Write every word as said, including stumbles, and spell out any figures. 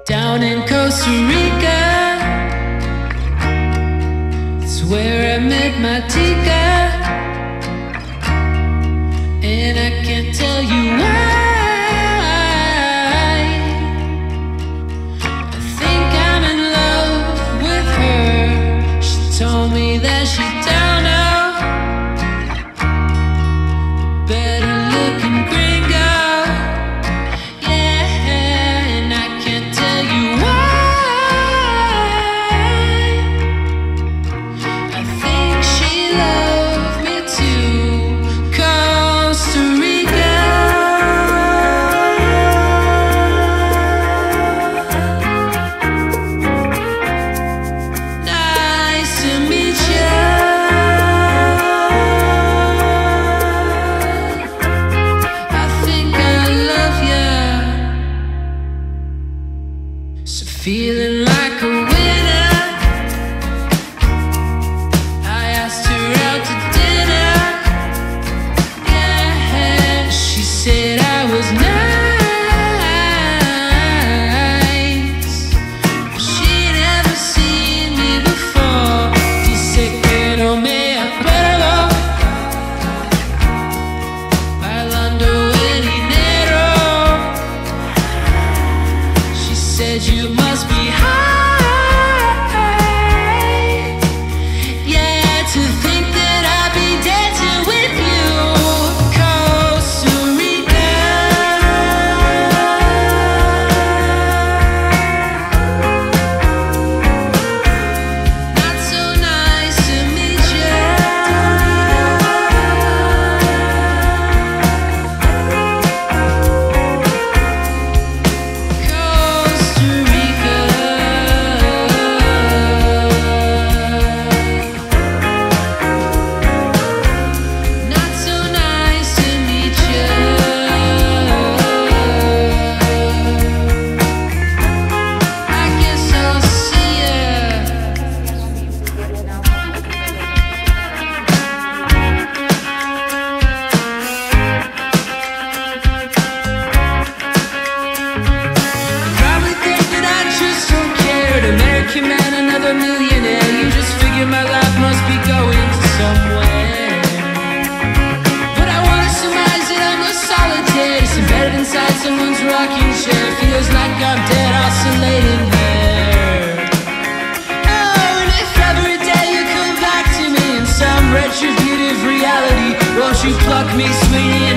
Down in Costa Rica, it's where I met my tica, and I can't tell you why. I think I'm in love with her. She told me that she's down now, better looking gringo. Feeling like a winner, I asked her out to dinner. Yeah, she said I was nice. She'd never seen me before. Dice que no me acuerdo, bailando en enero. She said you must be high, yeah, to think that I'd be dancing with you. Costa Rica, not so nice to meet you. Costa Rica, not so nice to meet you. I guess I'll see ya. Probably think that I just don't care. An American man, another millionaire. You just figure my life must be going to somewhere. But I wanna surmise that I'm a solitaire, just embedded inside someone's rocking chair. Feels like I'm dead, oscillating there. Oh, and if ever a day you come back to me in some retributive reality, won't you pluck me, sweetie?